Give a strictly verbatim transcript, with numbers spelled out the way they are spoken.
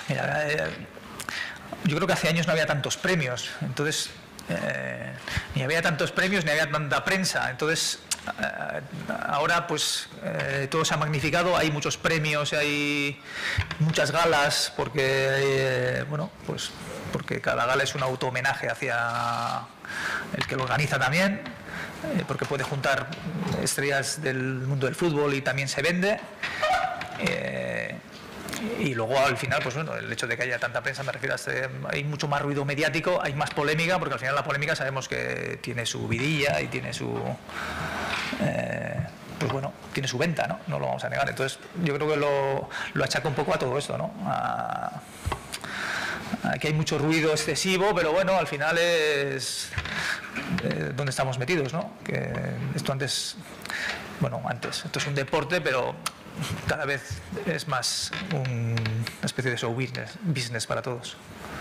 Mira, eh, yo creo que hace años no había tantos premios, entonces eh, ni había tantos premios ni había tanta prensa, entonces eh, ahora pues eh, todo se ha magnificado, hay muchos premios, hay muchas galas, porque eh, bueno, pues porque cada gala es un auto homenaje hacia el que lo organiza también, eh, porque puede juntar estrellas del mundo del fútbol y también se vende. Eh, y luego al final, pues bueno, el hecho de que haya tanta prensa, me refiero a este, hay mucho más ruido mediático, hay más polémica, porque al final la polémica sabemos que tiene su vidilla y tiene su eh, pues bueno, tiene su venta, ¿no? No lo vamos a negar. Entonces yo creo que lo, lo achaca un poco a todo esto, ¿no? A, a que hay mucho ruido excesivo, pero bueno, al final es eh, donde estamos metidos, ¿no? Que esto antes, bueno, antes, esto es un deporte, pero cada vez es más un, una especie de show business, business para todos.